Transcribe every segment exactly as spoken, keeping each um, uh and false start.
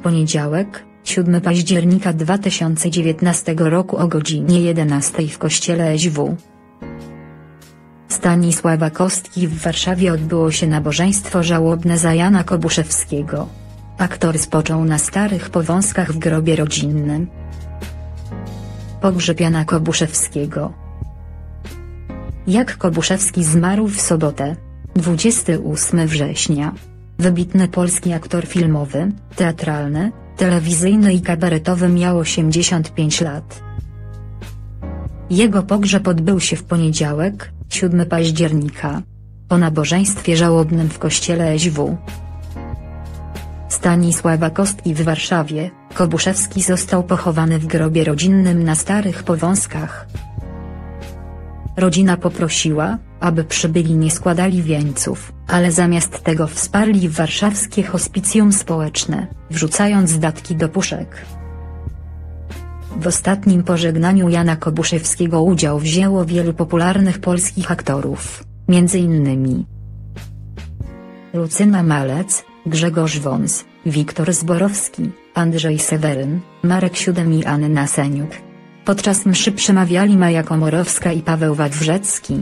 poniedziałek, siódmego października dwa tysiące dziewiętnastego roku o godzinie jedenastej w kościele S W Stanisława Kostki w Warszawie odbyło się nabożeństwo żałobne za Jana Kobuszewskiego. Aktor spoczął na Starych Powązkach w grobie rodzinnym. Pogrzeb Jana Kobuszewskiego. Jak Kobuszewski zmarł w sobotę, dwudziestego ósmego września. Wybitny polski aktor filmowy, teatralny, telewizyjny i kabaretowy miał osiemdziesiąt pięć lat. Jego pogrzeb odbył się w poniedziałek, siódmego października. Po nabożeństwie żałobnym w kościele S W Stanisława Kostki w Warszawie, Kobuszewski został pochowany w grobie rodzinnym na Starych Powązkach. Rodzina poprosiła, aby przybyli nie składali wieńców, ale zamiast tego wsparli warszawskie hospicjum społeczne, wrzucając datki do puszek. W ostatnim pożegnaniu Jana Kobuszewskiego udział wzięło wielu popularnych polskich aktorów, między innymi Lucyna Malec, Grzegorz Wąs, Wiktor Zborowski, Andrzej Seweryn, Marek Siódem i Anna Seniuk. Podczas mszy przemawiali Maja Komorowska i Paweł Wadwrzecki.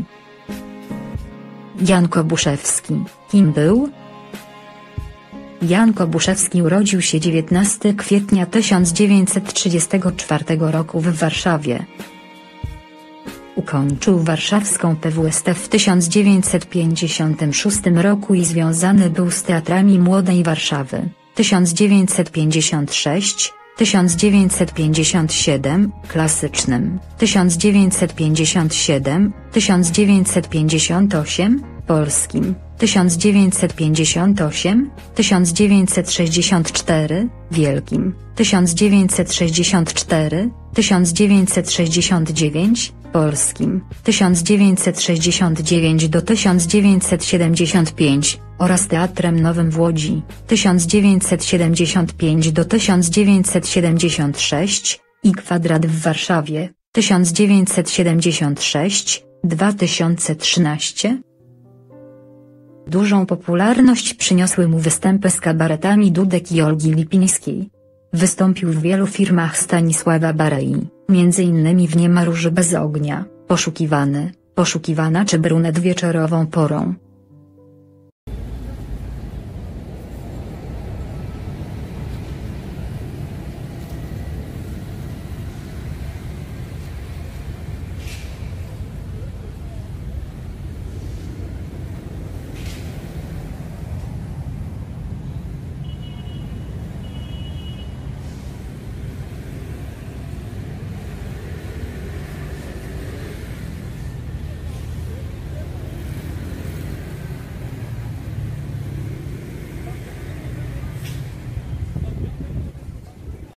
Jan Kobuszewski, kim był? Jan Kobuszewski urodził się dziewiętnastego kwietnia tysiąc dziewięćset trzydziestego czwartego roku w Warszawie. Ukończył warszawską P W S T w tysiąc dziewięćset pięćdziesiątym szóstym roku i związany był z teatrami Młodej Warszawy, tysiąc dziewięćset pięćdziesiąty szósty, tysiąc dziewięćset pięćdziesiąty siódmy, Klasycznym, tysiąc dziewięćset pięćdziesiąty siódmy, tysiąc dziewięćset pięćdziesiąty ósmy, Polskim, tysiąc dziewięćset pięćdziesiąty ósmy, tysiąc dziewięćset sześćdziesiąty czwarty, Wielkim, tysiąc dziewięćset sześćdziesiąty czwarty, tysiąc dziewięćset sześćdziesiąty dziewiąty, Polskim, tysiąc dziewięćset sześćdziesiąty dziewiąty do tysiąc dziewięćset siedemdziesiąty piąty, oraz Teatrem Nowym w Łodzi, tysiąc dziewięćset siedemdziesiąty piąty do tysiąc dziewięćset siedemdziesiąty szósty, i Kwadrat w Warszawie, tysiąc dziewięćset siedemdziesiąty szósty do dwa tysiące trzynastego. Dużą popularność przyniosły mu występy z kabaretami Dudek i Olgi Lipińskiej. Wystąpił w wielu filmach Stanisława Barei, między innymi w Nie ma róży bez ognia, Poszukiwany, Poszukiwana czy Brunet wieczorową porą.